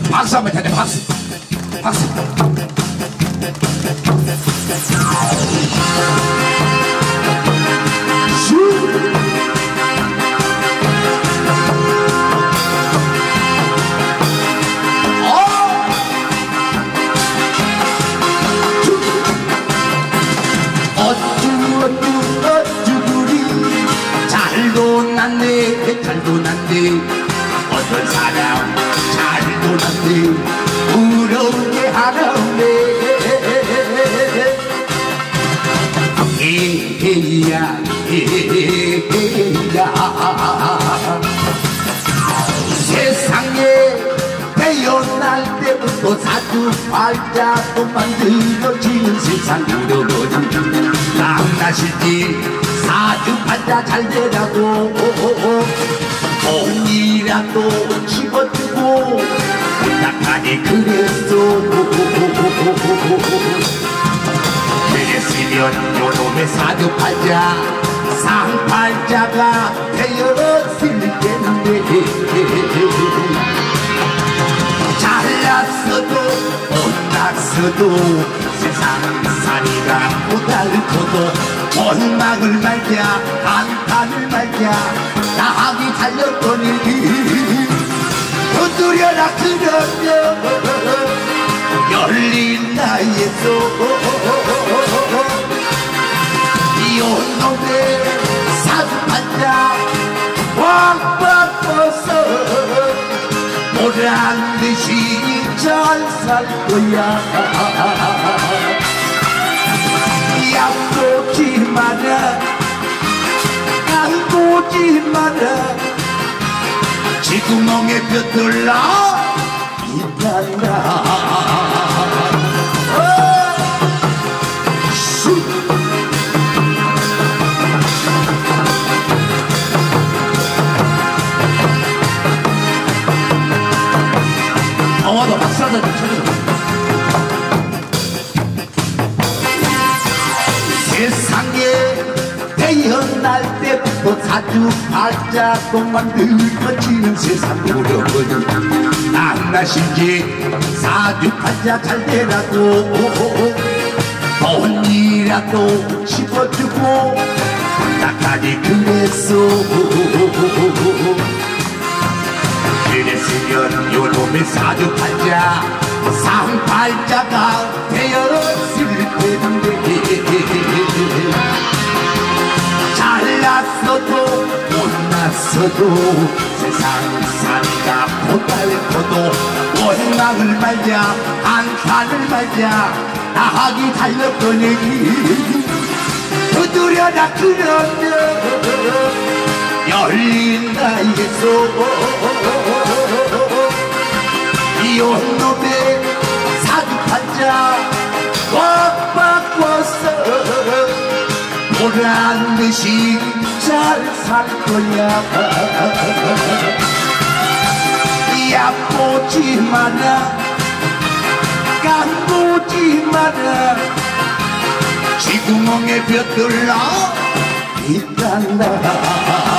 박수 한번 쳐야 돼. 박수. 박수. 잘도 난데 어떤 사람 잘도 난데 부러운 게 하나 없네. 에헤야 에헤야 세상에 태어날 때부터 사주팔자도 만들어지는 세상으로 남나실지 사주팔자 잘 되라고 돈이라도 집어주고 부탁하니 그랬어. 그랬으면 요놈의 사주팔자 상팔자가 되었을 텐데 잘났어도 못났어도 세상살이가 못할거도 원망을 말자 한탄을 말자 나하기 달렸더니 두드려라 그러면 열린 나이에서 이놈의 사주팔자 왕 벗어 보란듯이 잘 살 거야. 약 놓지 마라 안 놓지 마라 쥐구멍에 뼈들러 있단다. 와도 박수 한번 쳐줘. 세상에 태어날 때부터 사주팔자도 만들어지는 세상으로 남나신지 사주팔자 잘 되라고 돈이라도 집어주고 나까지 그랬어. 그랬으면 요놈의 사주팔자 상팔자가 되었을 텐데 잘났어도 못났어도 세상살이가 못할거도 원망을 말자 한탄을 말자 나하기 달렸더니 두드려라 그러면 열린 나이에서 이놈의 사주팔자 꽉 바꿔서 보란듯이 잘 살 거야. 얕보지 마라 깐보지 마라 쥐구멍에 뼈들러 있단다.